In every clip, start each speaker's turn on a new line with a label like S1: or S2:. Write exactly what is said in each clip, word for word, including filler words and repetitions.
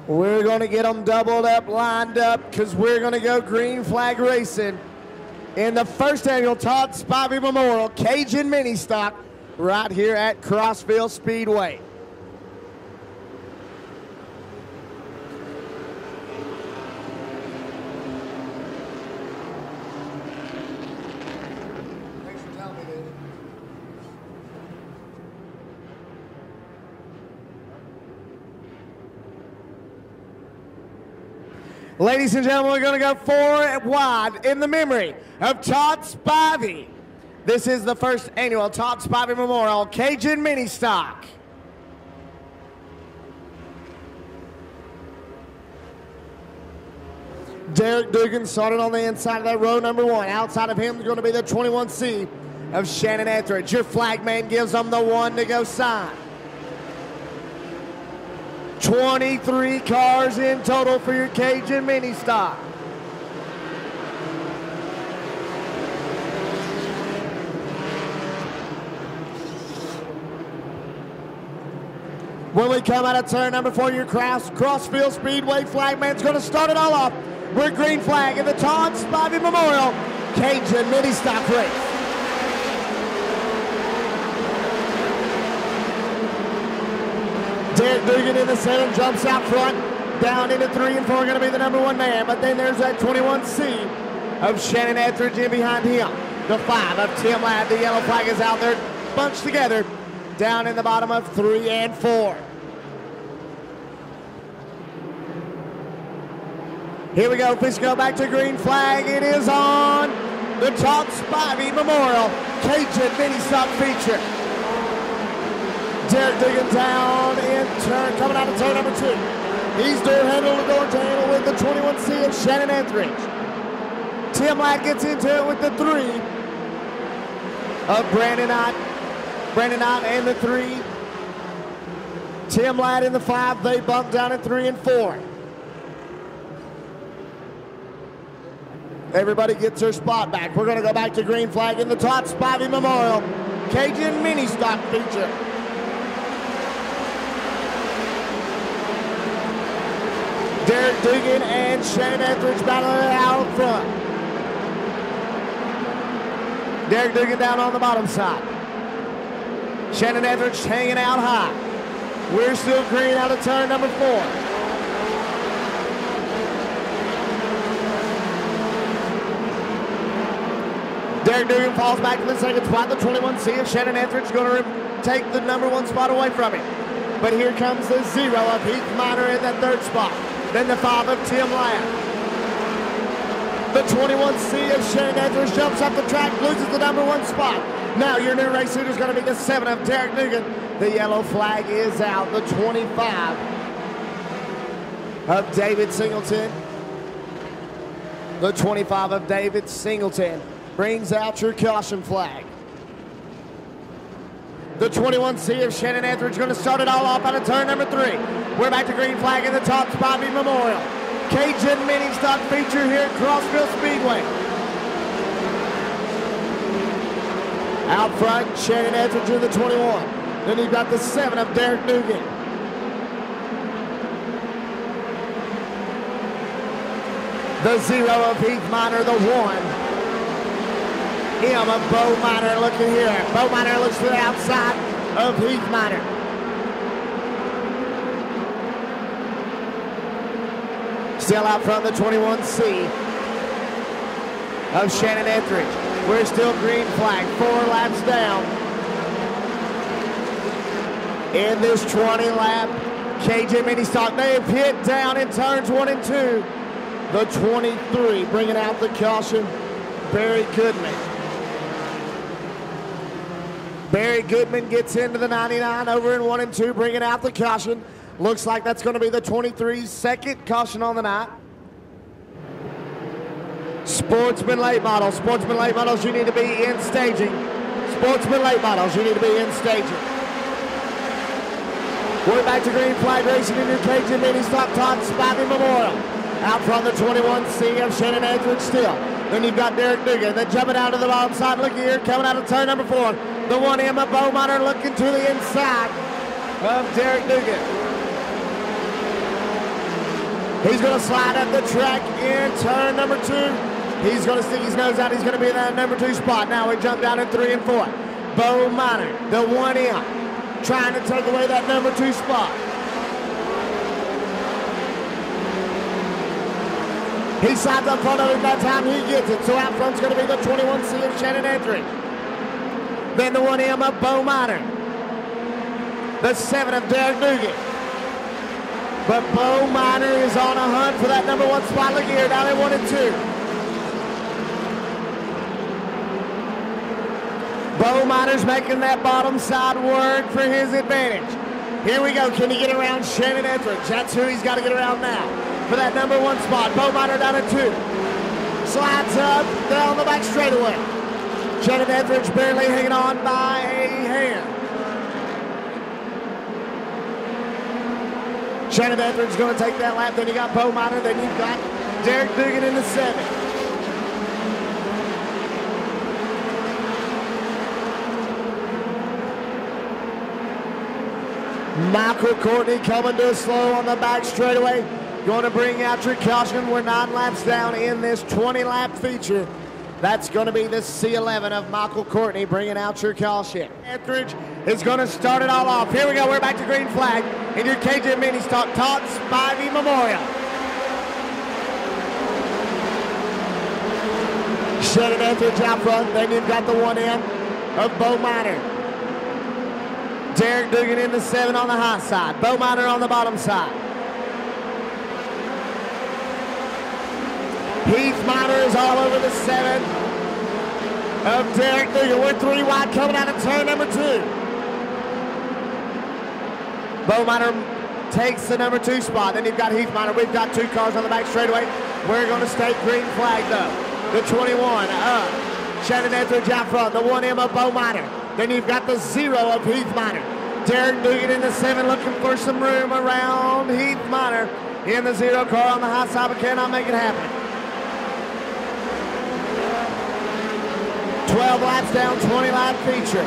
S1: We're going to get them doubled up, lined up, because we're going to go green flag racing in the first annual Todd Spivey Memorial Cajun Mini Stock right here at Crossville Speedway. Ladies and gentlemen, we're going to go four wide in the memory of Todd Spivey. This is the first annual Todd Spivey Memorial Cajun Mini Stock. Derek Dugan started on the inside of that row number one. Outside of him is going to be the twenty-one C of Shannon Etheridge. Your flag man gives them the one to go sign. twenty-three cars in total for your Cajun Mini Stock. When we come out of turn number four, your Cross, Crossville Speedway flagman's going to start it all off. We're green flag in the Todd Spivey Memorial Cajun Mini Stock race. Derek Dugan in the seven, jumps out front, down into three and four, going to be the number one man. But then there's that twenty-one C of Shannon Etheridge in behind him. The five of Tim Ladd, the yellow flag is out there, bunched together, down in the bottom of three and four. Here we go, fish go back to green flag. It is on the Todd Spivey Memorial Cajun Mini Stock feature. Derek Dugan down in turn, coming out of turn number two. He's door handle to door to handle with the twenty-one C of Shannon Etheridge. Tim Ladd gets into it with the three of Brandon Knott. Brandon Knott and the three. Tim Ladd in the five. They bump down at three and four. Everybody gets their spot back. We're going to go back to green flag in the Todd Spivey Memorial Cajun Mini Stock feature. Derek Dugan and Shannon Etheridge battling out front. Derek Dugan down on the bottom side. Shannon Etheridge hanging out high. We're still green out of turn number four. Derek Dugan falls back to the second spot. The twenty-one C of Shannon Etheridge going to take the number one spot away from him. But here comes the zero of Heath Miner in that third spot. Then the five of Tim Ladd. The twenty-one C of Shannon Etheridge jumps up the track, loses the number one spot. Now your new race leader is going to be the seven of Derek Dugan. The yellow flag is out. The twenty-five of David Singleton. The twenty-five of David Singleton brings out your caution flag. The twenty-one C of Shannon Etheridge going to start it all off out of turn number three. We're back to green flag in the Todd Spivey Memorial Cajun Mini Stock feature here at Crossville Speedway. Out front, Shannon Etheridge in the twenty-one. Then you've got the seven of Derek Dugan. The zero of Heath Miner, the one. M of Bo Miner looking here. Bo Miner looks to the outside of Heath Miner. Still out front, the twenty-one C of Shannon Etheridge. We're still green flag, four laps down in this twenty lap Cajun Mini Stock. They have hit down in turns one and two. The twenty-three bringing out the caution, Barry Goodman. Barry Goodman gets into the ninety-nine over in one and two, bringing out the caution. Looks like that's going to be the twenty-three's second caution on the night. Sportsman late models. Sportsman late models, you need to be in staging. Sportsman late models, you need to be in staging. We're back to green flag racing in your Cajun Mini Stock Todd Spivey Memorial. Out front, the twenty-one C of Shannon Etheridge still. Then you've got Derek Dugan. Then jumping out to the bottom side. Look here, coming out of turn number four. The one M of Bo Miner looking to the inside of Derek Dugan. He's going to slide up the track in turn number two. He's going to stick his nose out. He's going to be in that number two spot. Now we jump down in three and four. Bo Miner, the one M, trying to take away that number two spot. He slides up front of him that time. He gets it. So out front's going to be the twenty-one C of Shannon Etheridge. Then the one M of Bo Miner. The seven of Derek Dugan. But Bo Miner is on a hunt for that number one spot. Look here, down at one and two. Bo Miner's making that bottom side work for his advantage. Here we go. Can he get around Shannon Etheridge? That's who he's got to get around now for that number one spot. Bo Miner down at two. Slides up down the back straightaway. Shannon Etheridge barely hanging on by a hand. Shannon Etheridge going to take that lap. Then you got Bo Miner. Then you've got Derek Dugan in the seven. Michael Courtney coming to a slow on the back straightaway. Going to bring out your caution. We're nine laps down in this twenty lap feature. That's going to be the C eleven of Michael Courtney bringing out your caution. Etheridge is going to start it all off. Here we go. We're back to green flag. In your K J Mini Stock Todd Spivey Memorial. Shannon Etheridge out front. Then you've got the one M of Bo Miner. Derek Dugan in the seven on the high side. Bo Miner on the bottom side. Heath Miner is all over the seven of Derek Dugan. We're three wide coming out of turn number two. Bo Miner takes the number two spot. Then you've got Heath Miner. We've got two cars on the back straightaway. We're going to stay green flag though. The twenty-one of Shannon Etheridge out front. The one M of Bo Miner. Then you've got the zero of Heath Miner. Derek Dugan in the seven looking for some room around Heath Miner in the zero car on the high side, but cannot make it happen. twelve laps down, twenty lap feature.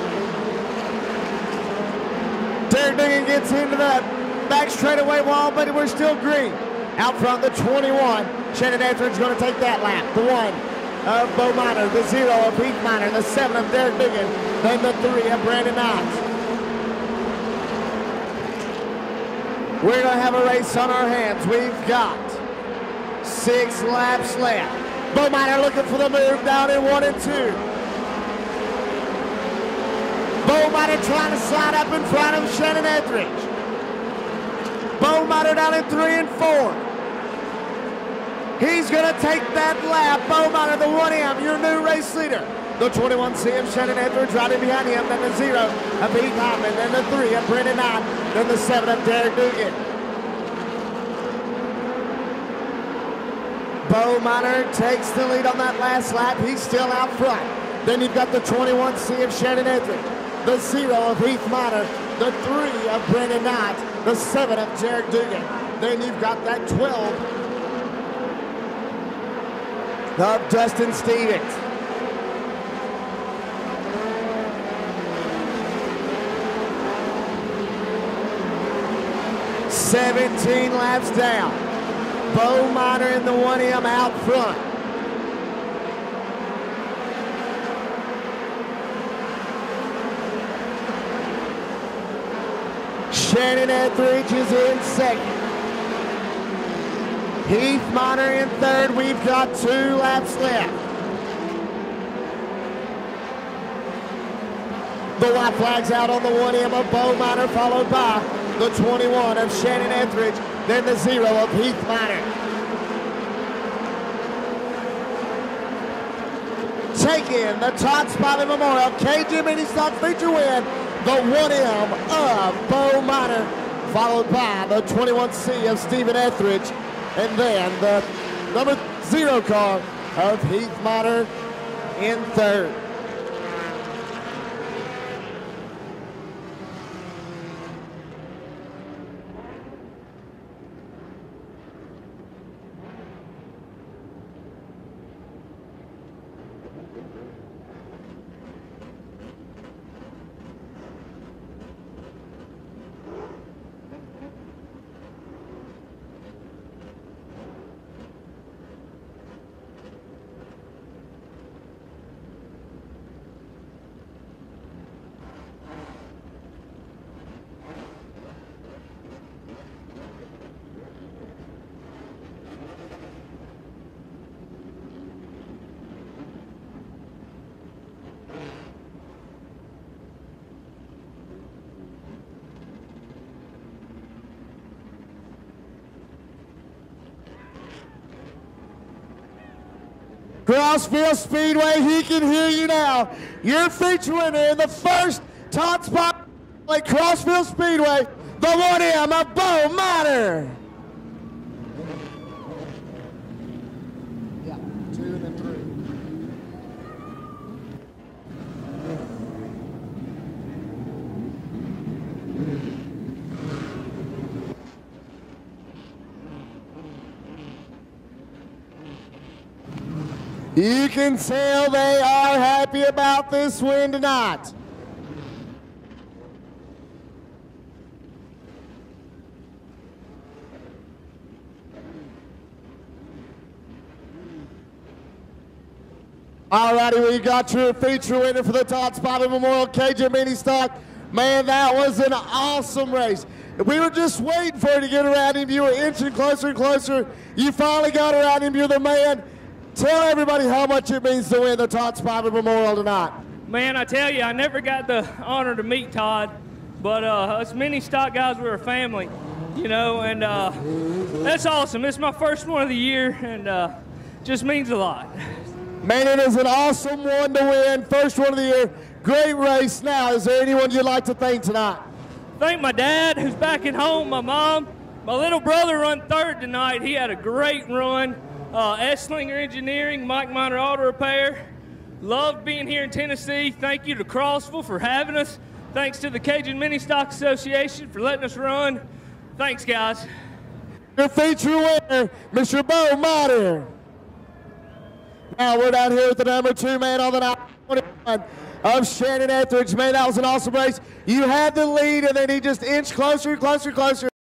S1: Derek Dugan gets into the back straightaway wall, but we're still green. Out front, the twenty-one. Shannon Etheridge going to take that lap. The one of Bo Miner, the zero of Heath Miner, the seven of Derek Dugan, then the three of Brandon Knox. We're going to have a race on our hands. We've got six laps left. Bo Miner looking for the move down in one and two. Bo Miner trying to slide up in front of Shannon Etheridge. Bo Miner down in three and four. He's going to take that lap. Bo Miner, the one M, your new race leader. The twenty-one C of Shannon Etheridge right in behind him. Then the zero of Heath Hyman. Then the three of Brendan Knight. Then the seven of Derek Dugan. Bo Miner takes the lead on that last lap. He's still out front. Then you've got the twenty-one C of Shannon Etheridge. The zero of Heath Miner. The three of Brendan Knight. The seven of Derek Dugan. Then you've got that twelve of Dustin Stevens. seventeen laps down. Bo Miner in the one M out front. Shannon Etheridge is in second. Heath Miner in third. We've got two laps left. The white flag's out on the one M of Bo Miner, followed by the twenty-one of Shannon Etheridge, then the zero of Heath Miner. Taking the Todd Spivey Memorial K G Mini Stock feature win, the one M of Bo Miner, followed by the twenty-one C of Stephen Etheridge, and then the number zero car of Heath Miner in third. Crossville Speedway, he can hear you now. Your feature winner in the first Todd Spot at Crossville Speedway, the one M of Bo Matter. Yeah, two and then three. You can tell they are happy about this win tonight. Alrighty, we got your feature winner for the Todd Spivey Memorial Cajun Mini Stock. Man, that was an awesome race. We were just waiting for you to get around him. You were inching closer and closer. You finally got around him. You're the man. Tell everybody how much it means to win the Todd Spivey Memorial tonight.
S2: Man, I tell you, I never got the honor to meet Todd, but uh, us mini stock guys, we're a family, you know, and uh, that's awesome. It's my first one of the year, and uh, just means a lot.
S1: Man, it is an awesome one to win. First one of the year. Great race. Now, is there anyone you'd like to thank tonight?
S2: Thank my dad, who's back at home, my mom. My little brother run third tonight. He had a great run. Uh, Esslinger Engineering, Mike Miner Auto Repair. Loved being here in Tennessee. Thank you to Crossville for having us. Thanks to the Cajun Mini Stock Association for letting us run. Thanks, guys.
S1: Your feature winner, Mister Bo Matter. Now we're down here with the number two man on the night twenty-one of Shannon Etheridge. Man, that was an awesome race. You had the lead, and then he just inched closer and closer and closer.